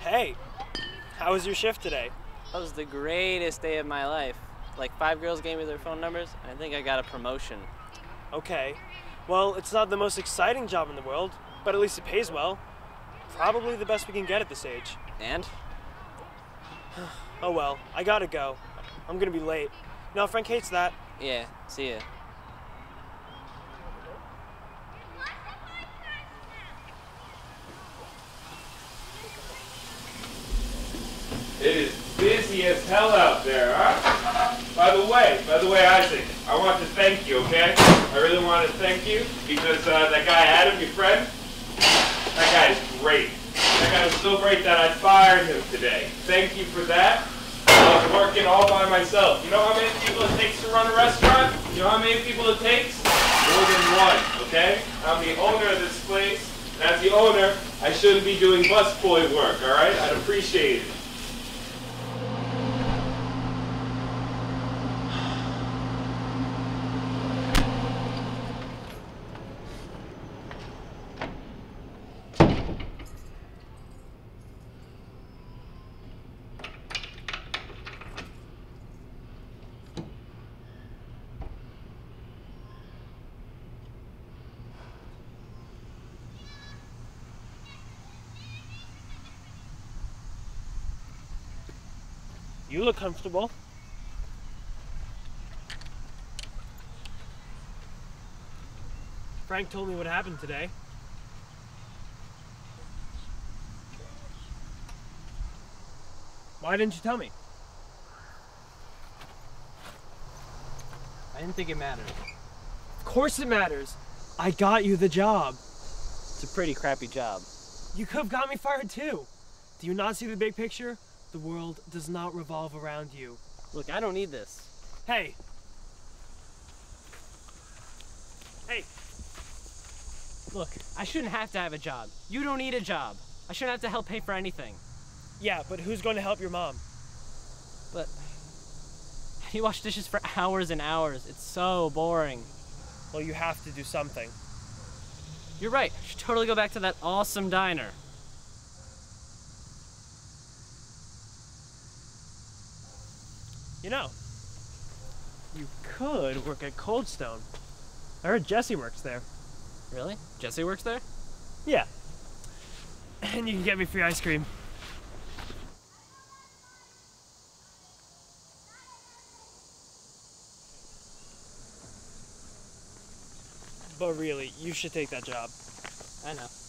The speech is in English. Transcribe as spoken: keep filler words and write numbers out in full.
Hey, how was your shift today? That was the greatest day of my life. Like five girls gave me their phone numbers, and I think I got a promotion. Okay. Well, it's not the most exciting job in the world, but at least it pays well. Probably the best we can get at this age. And? Oh well, I gotta go. I'm gonna be late. No, Frank hates that. Yeah, see ya. It is busy as hell out there, huh? By the way, by the way, Isaac, I want to thank you, okay? I really want to thank you because uh, that guy Adam, your friend, that guy is great. That guy was so great that I fired him today. Thank you for that. I was working all by myself. You know how many people it takes to run a restaurant? You know how many people it takes? More than one, okay? I'm the owner of this place, and as the owner, I shouldn't be doing busboy work, all right? I'd appreciate it. You look comfortable. Frank told me what happened today. Why didn't you tell me? I didn't think it mattered. Of course it matters. I got you the job. It's a pretty crappy job. You could have got me fired too. Do you not see the big picture? The world does not revolve around you. Look, I don't need this. Hey. Hey. Look, I shouldn't have to have a job. You don't need a job. I shouldn't have to help pay for anything. Yeah, but who's going to help your mom? But you wash dishes for hours and hours. It's so boring. Well, you have to do something. You're right. I should totally go back to that awesome diner. You know, you could work at Cold Stone. I heard Jesse works there. Really? Jesse works there? Yeah. And you can get me free ice cream. But really, you should take that job. I know.